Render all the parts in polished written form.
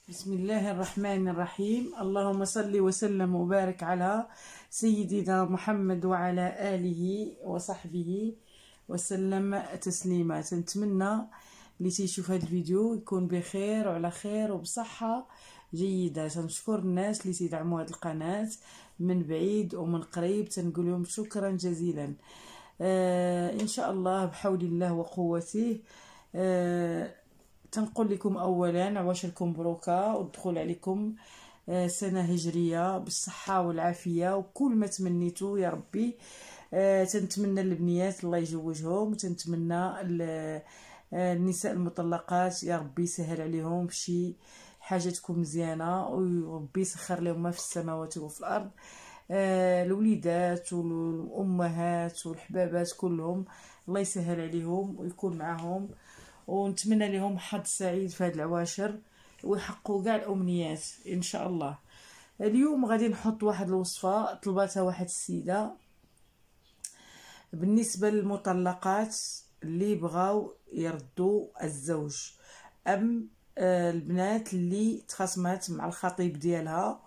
بسم الله الرحمن الرحيم. اللهم صل وسلم وبارك على سيدنا محمد وعلى آله وصحبه وسلم تسليما. نتمنى اللي تيشوف هذا الفيديو يكون بخير وعلى خير وبصحة جيدة. تنشكر الناس اللي تدعموا هذه القناة من بعيد ومن قريب، تنقول لهم شكرا جزيلا. ان شاء الله بحول الله وقوته. تنقول لكم اولا عواشركم بروكا والدخول عليكم سنه هجريه بالصحه والعافيه وكل ما تمنيتو يا ربي. تنتمنى للبنيات الله يجوجهم، وتنتمنى النساء المطلقات يا ربي يسهل عليهم بشي حاجه تكون مزيانه، وربي يسخر لهم ما في السماوات وفي الارض. الوليدات والامهات والحبابات كلهم الله يسهل عليهم ويكون معهم، ونتمنى لهم حظ سعيد في هذه العواشر ويحققوا كاع الامنيات ان شاء الله. اليوم غادي نحط واحد الوصفه طلباتها واحد السيده بالنسبه للمطلقات اللي بغاو يردوا الزوج، ام البنات اللي تخاصمات مع الخطيب ديالها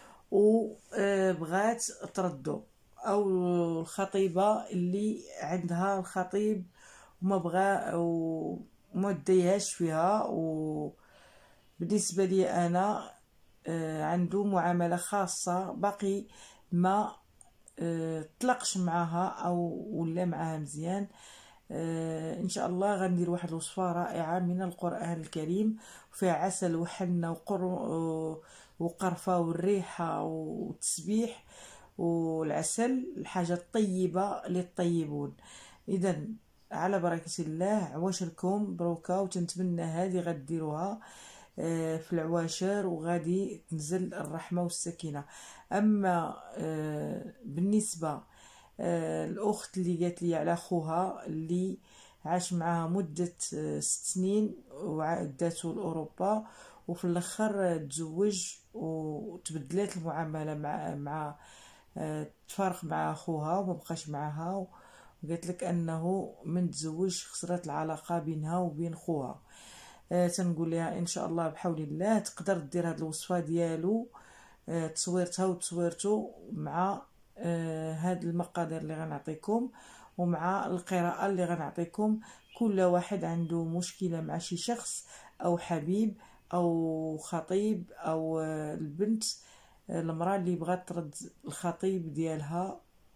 وبغات تردو، او الخطيبه اللي عندها الخطيب وما بغا وما ديهاش فيها، وبالنسبه لي انا عنده معامله خاصه باقي ما طلقش معها او ولا معها مزيان. ان شاء الله غندير واحد الوصفه رائعه من القران الكريم، فيها عسل وحنه وقرفه والريحه والتسبيح والعسل، الحاجه الطيبه للطيبون. اذا على بركه الله عواشركم بروكا، وتنتمنى هذه غديروها في العواشر وغادي تنزل الرحمه والسكينه. اما بالنسبه الاخت اللي قالت لي على خوها اللي عاش معها مده 6 سنين وعداتو لاوروبا، وفي الاخر تزوج وتبدلات المعامله مع تفارق مع خوها وما بقاش معها، وقالت لك انه من تزوج خسرت العلاقه بينها وبين خوها. تنقول لها ان شاء الله بحول الله تقدر دير هاد الوصفه ديالو، تصويرتها وتصويرتو مع هاد المقادير اللي غنعطيكم ومع القراءه اللي غنعطيكم. كل واحد عنده مشكله مع شي شخص او حبيب او خطيب او البنت، المراه اللي بغات ترد الخطيب ديالها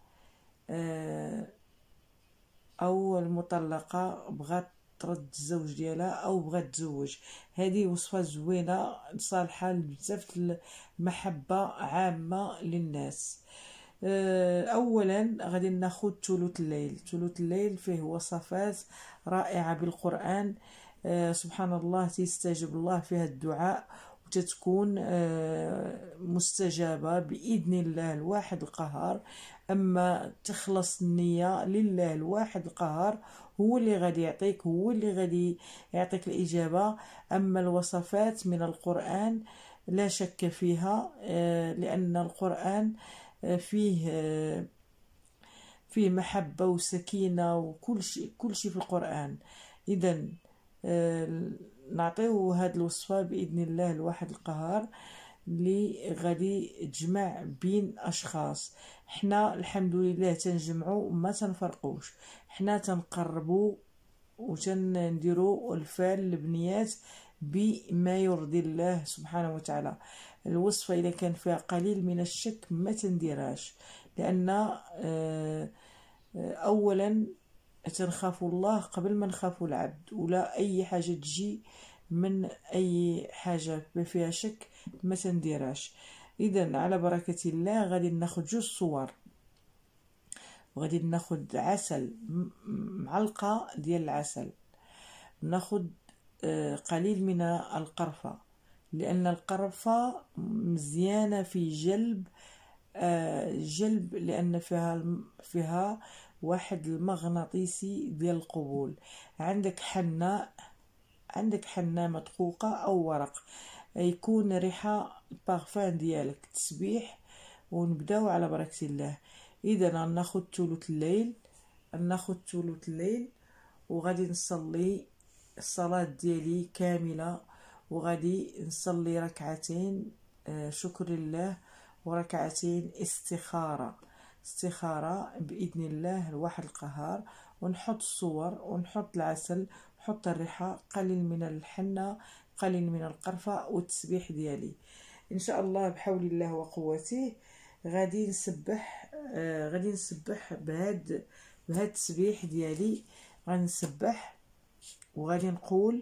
او المطلقه بغات ترد الزوج ديالها او بغات تزوج. هذه وصفه زوينه صالحه لبزاف المحبه عامه للناس. اولا غادي ناخذ ثلث الليل. ثلث الليل فيه وصفات رائعه بالقران. سبحان الله تيستجب الله فيها الدعاء وتتكون مستجابه باذن الله الواحد القهار. اما تخلص النيه لله الواحد القهار، هو اللي غادي يعطيك، هو اللي غادي يعطيك الاجابه. اما الوصفات من القران لا شك فيها، لان القران فيه محبه وسكينه وكل شيء، كل شيء في القران. اذا نعطيو هاد الوصفه باذن الله الواحد القهار اللي غادي تجمع بين اشخاص. حنا الحمد لله تنجمعوا وما تنفرقوش، حنا تنقربوا وتنديروا الفال البنيات بما يرضي الله سبحانه وتعالى. الوصفه اذا كان فيها قليل من الشك ما تنديرهاش، لان اولا تنخاف الله قبل ما نخاف العبد، ولا اي حاجه تجي من اي حاجه فيها شك ما تنديرهاش. اذا على بركه الله غادي ناخذ 2 صور، وغادي ناخذ عسل، معلقه ديال العسل، ناخذ قليل من القرفه، لان القرفه مزيانه في جلب لان فيها واحد المغناطيسي ديال القبول. عندك حناء مدقوقه او ورق، يكون ريحه البارفان ديالك تسبيح. ونبداو على بركه الله. اذا غناخذ ثلث الليل وغادي نصلي الصلاه ديالي كامله، وغادي نصلي ركعتين شكر لله، وركعتين استخارة بإذن الله الواحد القهار. ونحط الصور ونحط العسل، نحط الريحة، قليل من الحنة، قليل من القرفة والتسبيح ديالي. ان شاء الله بحول الله وقوته غادي نسبح بهاد التسبيح ديالي. غادي نسبح وغادي نقول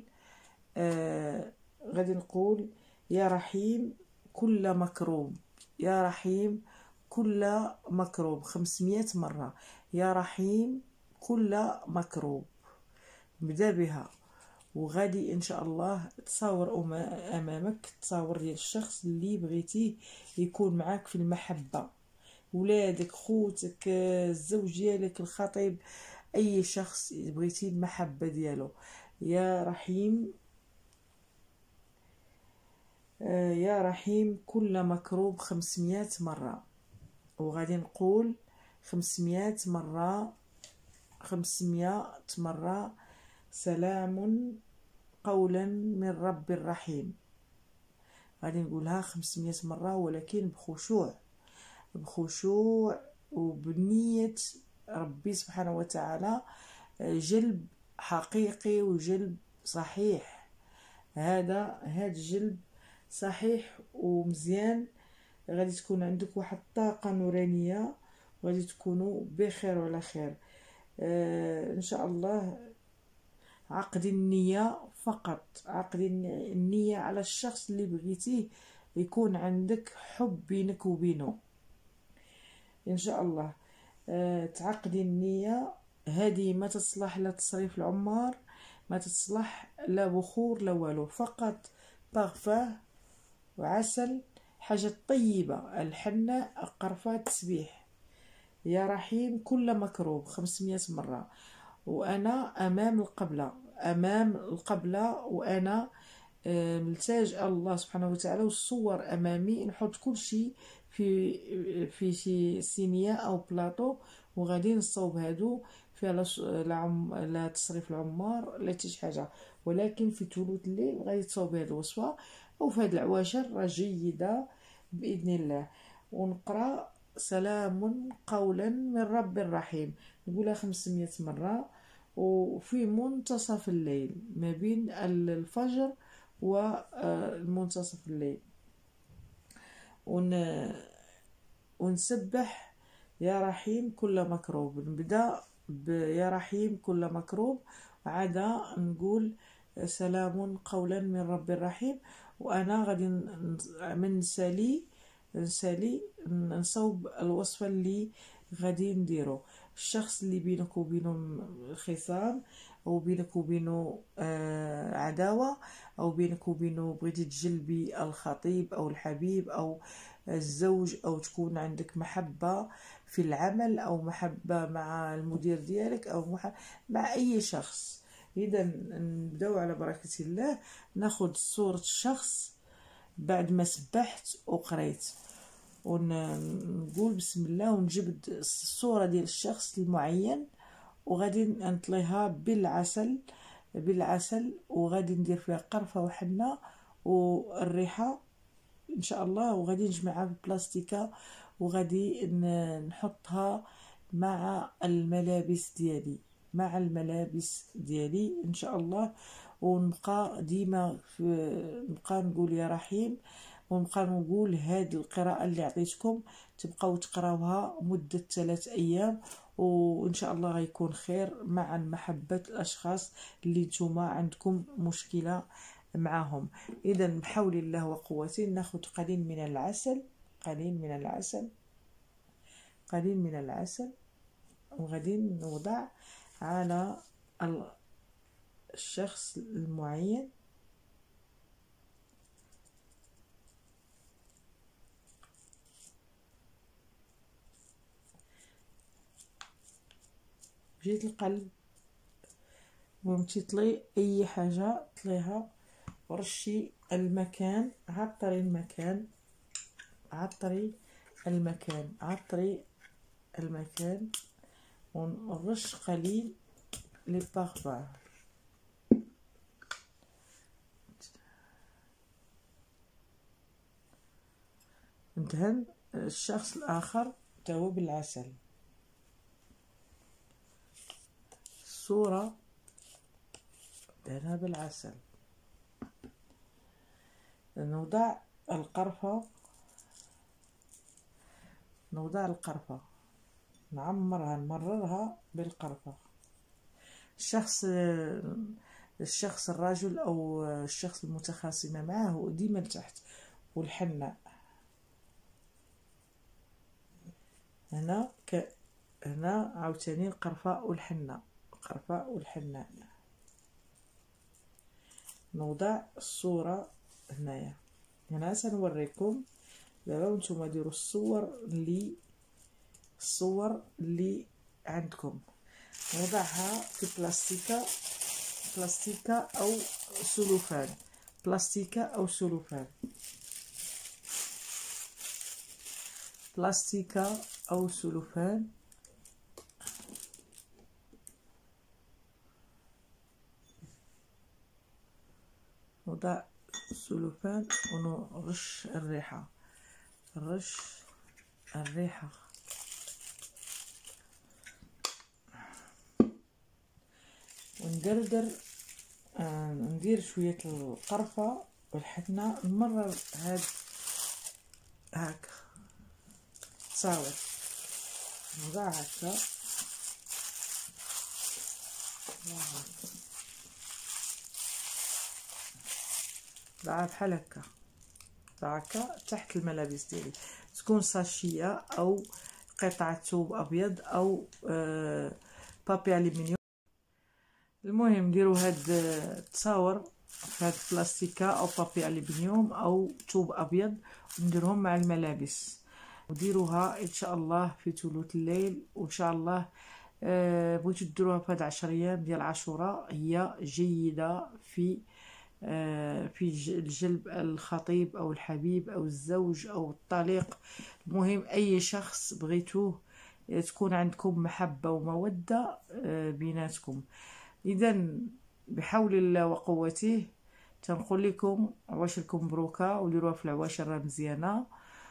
يا رحيم كل مكروب، يا رحيم كل مكروب 500 مرة. يا رحيم كل مكروب، نبدا بها. وغادي ان شاء الله تصاور امامك تصاور ديال الشخص اللي بغيتيه يكون معاك في المحبة، ولادك، خوتك، الزوج ديالك، الخطيب، اي شخص بغيتي المحبة ديالو. يا رحيم يا رحيم كل مكروب 500 مرة. وغادي نقول 500 مرة سلام قولا من رب رحيم. غادي نقولها 500 مرة ولكن بخشوع وبنية ربي سبحانه وتعالى، جلب حقيقي وجلب صحيح. هذا الجلب صحيح ومزيان. غادي تكون عندك واحد الطاقة نورانية، وغادي تكونوا بخير وعلى خير. ان شاء الله عقد النية فقط، عقد النية على الشخص اللي بغيتيه يكون عندك حب بينك وبينه ان شاء الله. تعقدي النية هذه، ما تصلح لا تصريف العمار، ما تصلح لا بخور لا والو، فقط بارفان وعسل، حاجة طيبة، الحنة، القرفة، التسبيح. يا رحيم كل مكروب 500 مرة. وأنا أمام القبلة وأنا ملتاجئة الله سبحانه وتعالى، والصور أمامي، نحط كل شيء في شي صينية أو بلاطو، وغادي نصوب هادو فيها لا تصريف العمار لا حتى شي حاجة، ولكن في ثلث الليل غادي تصوب هاد الوصفة أو في هاد العواشر جيدة بإذن الله. ونقرأ سلام قولا من رب رحيم، نقولها 500 مرة، وفي منتصف الليل ما بين الفجر ومنتصف الليل. ونسبح يا رحيم كل مكروب. نبدا يا رحيم كل مكروب، عادا نقول سلام قولا من رب رحيم. وانا غادي من نسالي نصوب الوصفه اللي غادي نديرو. الشخص اللي بينك وبينه خصام، او بينك وبينه عداوه، او بينك وبينه بغيتي تجلبي الخطيب او الحبيب او الزوج، او تكون عندك محبه في العمل، او محبه مع المدير ديالك، او مع اي شخص. اذا نبداو على بركه الله. ناخذ صوره الشخص بعد ما سبحت وقريت، ونقول بسم الله، ونجبد الصورة ديال الشخص المعين، وغادي نطليها بالعسل، وغادي ندير فيها قرفة وحنة والريحة ان شاء الله، وغادي نجمعها بالبلاستيكة، وغادي نحطها مع الملابس ديالي ان شاء الله. ونبقى ديما نبقى نقول يا رحيم، ونبقى نقول هاد القراءة اللي عطيتكم تبقاو تقراوها مدة 3 أيام، وإن شاء الله غيكون خير مع محبة الأشخاص اللي نتوما عندكم مشكلة معهم. إذا بحول الله وقوته ناخذ قليل من العسل، وغادي نوضع على الشخص المعين. جيت القلب، ومتي طلي اي حاجه طليها، ورشي المكان، عطري المكان، ونرش قليل لي بارفان. وندهن الشخص الآخر تهو بالعسل. الصورة دهنها بالعسل. نوضع القرفة، نمررها بالقرفة. الشخص الرجل أو الشخص المتخاصم معه هو ديما لتحت، والحناء هنا عاوتاني القرفة والحناء. نوضع الصورة هنايا. هنا سنوريكم دابا وانتم ديروا الصور اللي عندكم. نوضعها في بلاستيكة أو سلوفان. نوضع السلوفان ونرش الريحة. ندير شوية القرفة والحنة، نمرر هاكا تصاور، نوضع هاكا بحال هكا تحت الملابس ديالي، تكون ساشية او قطعة ثوب ابيض او بابي الومنيوم. المهم نديرو هاد التصاور في هاد البلاستيكه او بابي الومنيوم او ثوب ابيض، ونديرهم مع الملابس، وديروها ان شاء الله في ثلث الليل. وان شاء الله بغيتو ديروها في هاد 10 ايام ديال عاشوراء، هي جيده في جلب الخطيب او الحبيب او الزوج او الطليق. المهم اي شخص بغيتوه تكون عندكم محبه وموده بيناتكم. اذا بحول الله وقوته تنقول لكم عواش لكم مبروكه، وديروها في العواشر مزيانه،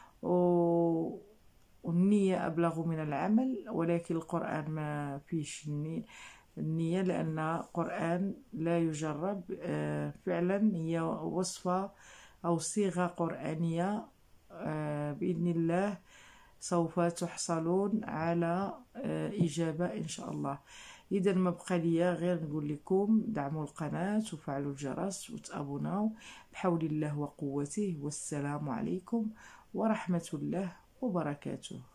والنيه ابلغ من العمل. ولكن القران ما فيش النية، لأن القرآن لا يجرب. فعلا هي وصفة أو صيغة قرآنية. بإذن الله سوف تحصلون على إجابة إن شاء الله. إذا ما بقى ليا غير نقول لكم دعموا القناة وفعلوا الجرس وتابوناو بحول الله وقوته. والسلام عليكم ورحمة الله وبركاته.